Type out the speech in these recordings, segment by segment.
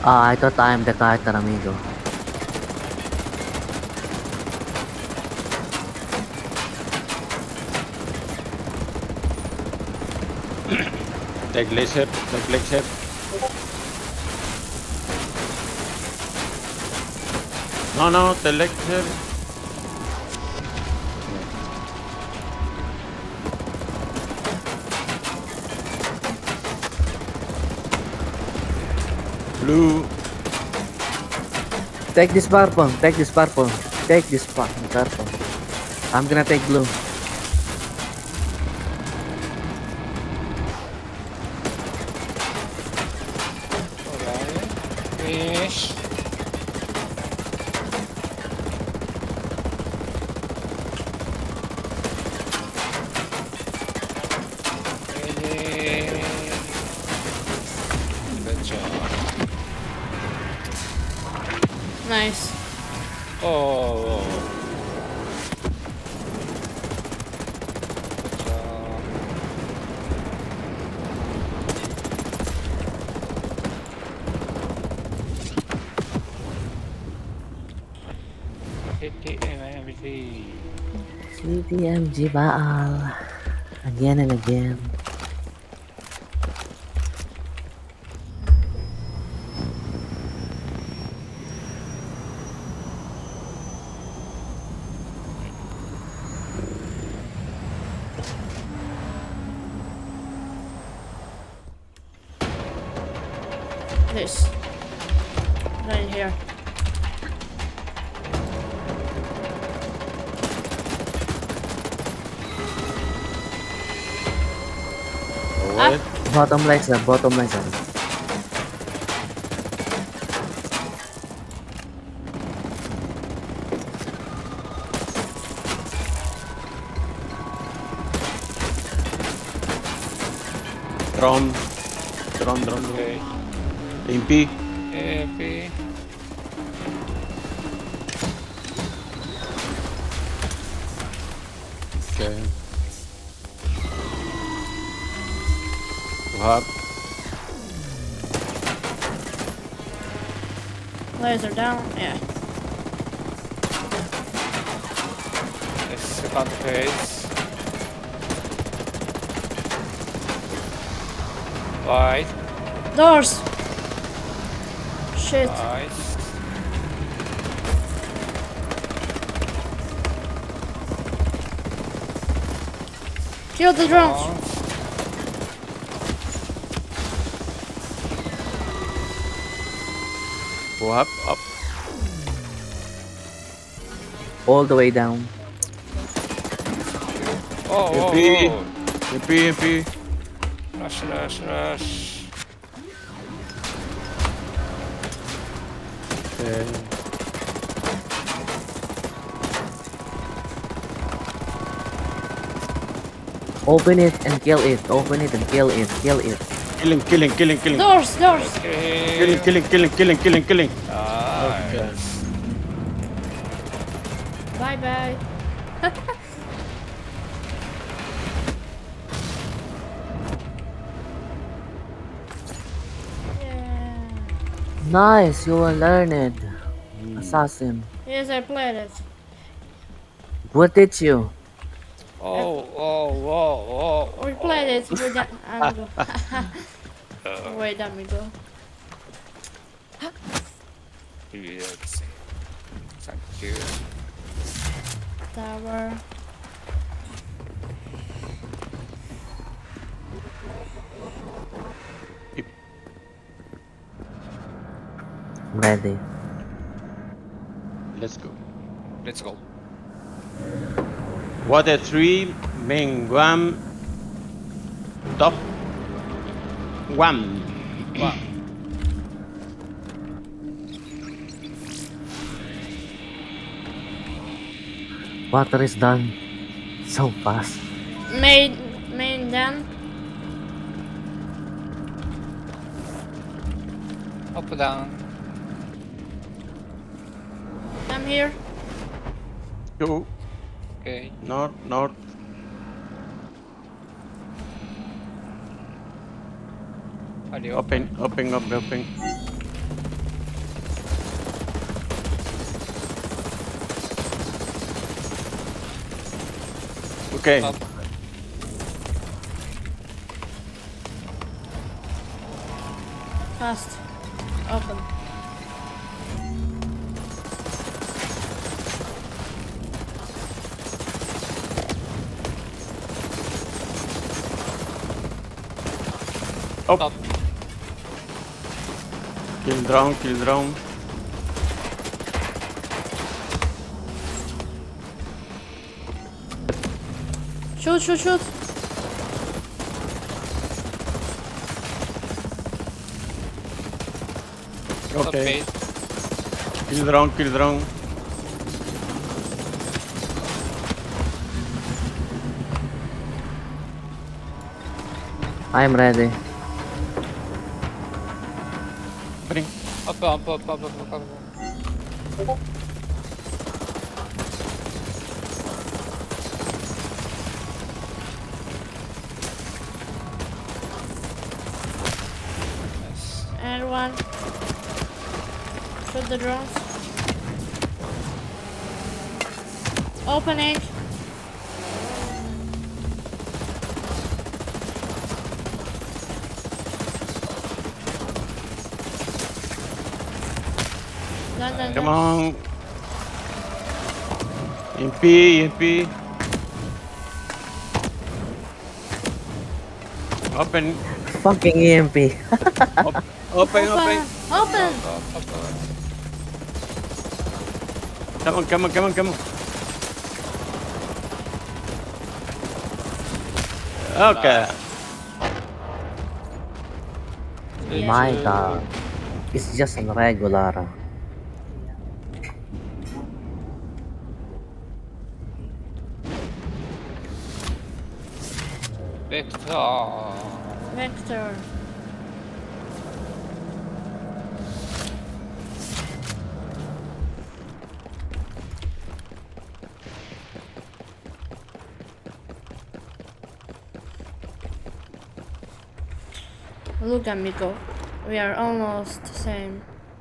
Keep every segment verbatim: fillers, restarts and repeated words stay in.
Ah, I thought I'm the character, amigo. Take laser, take laser. No, no, the laser. Blue. Take this purple, take this purple, take this fucking purple. I'm gonna take blue. Alright. Fish. Ready. Good job. Nice. Oh. Good job. Hit the M M G. C T M G Baal. Again and again. This. Right here. What? Bottom laser, bottom laser. Drone. Drone, drone, drone. Okay. In P. Happy. Okay. What? Laser down. Yeah. Second phase. Right. Doors. Shit. Nice. Kill the drones. Go up, up. All the way down. Oh, oh, P. oh. In P, in P. Rush, rush, rush. Okay. Open it and kill it. Open it and kill it. Kill it. Killing, killing, killing, killing. Doors. Doors. Okay. Killing, killing, killing, killing, killing, killing. Nice. Bye bye. Yeah. Nice, you will learn it. Assassin. Yes, I played it. What did you? Oh, oh, oh, oh. We played it with that amigo. Wait, amigo. Yes. Thank you. Tower. Ready. Let's go. Let's go. Water three, main one, top one. Wow. Water is done so fast. Main, main then. Up down. I'm here. Two, Okay. north, north. Are you Open, open, open, open. Okay. Up. Fast. Open. Up. Up. Kill drone, kill drone. Shoot, shoot, shoot. Okay. Okay. Kill drone, kill drone. I'm ready. Bring. Up, up, up, up, up, up, up. Nice. And one. Shoot the drones. Opening. Done, done, Come done. on. E M P, E M P. Open. Fucking E M P. Op- open, open. Open. Open. Up, up, up. Come on, come on, come on, come on. Okay. Yeah. My god. It's just a regular. Vector. Vector. Look, amigo. We are almost the same.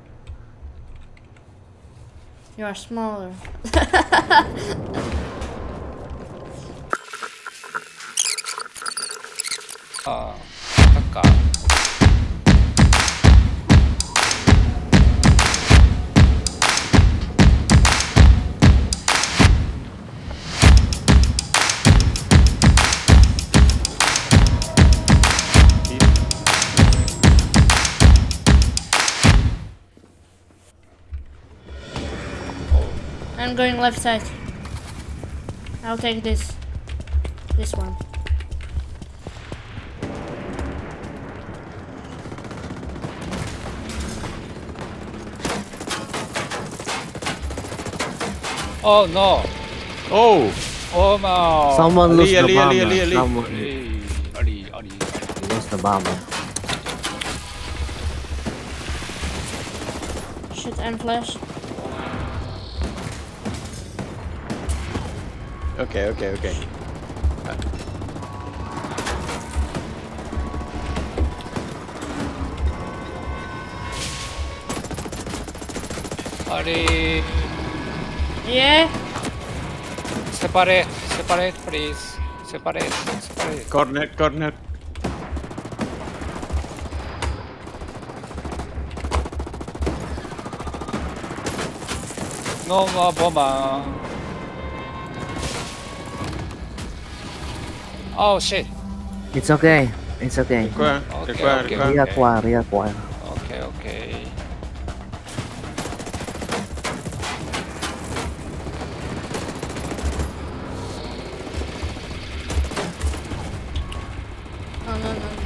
You are smaller. 아, 아까. I'm going left side. I'll take this. This one. Oh no. Oh. Oh no. Someone lose Ali, the Ali, Ali, bomber. Ali, Ali. Someone Ali, Ali, Ali. lose the bomber. Shoot and flash. Okay, okay, okay. Ali. Yeah. Separate, separate, please. Separate, separate. Corner, corner. No more bomber. Oh shit. It's okay. It's okay. Require, Okay, require, okay, require. Reacquire, reacquire. Okay, okay. Oh no no no.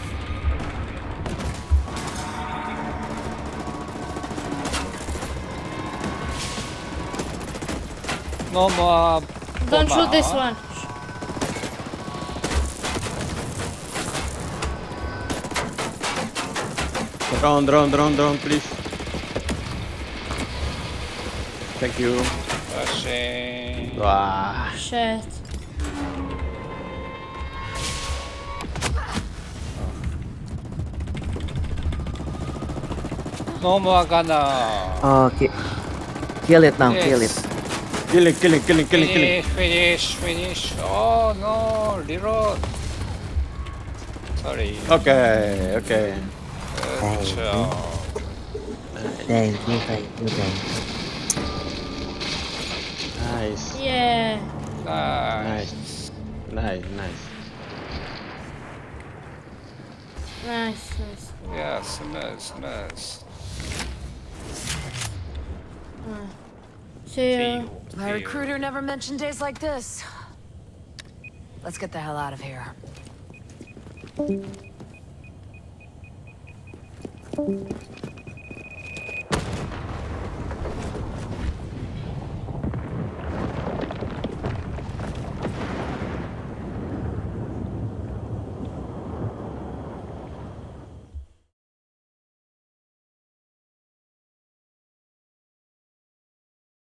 No more. Don't bomber. shoot this one. Drone, drone, drone, drone, please. Thank you. Rushing. Wow. Shit. No more gonna. Oh, ki kill it now. Kill it. Yes. Killing, killing, killing, killing, killing. Finish, finish, finish. Oh no, reload. Sorry. Okay, okay. Good job. Thank you, thank you, thank you. Nice. Yeah. Nice. Nice, nice. Nice, nice. Yes, nice, nice. Uh, see you. My recruiter never mentioned days like this. Let's get the hell out of here. Nice.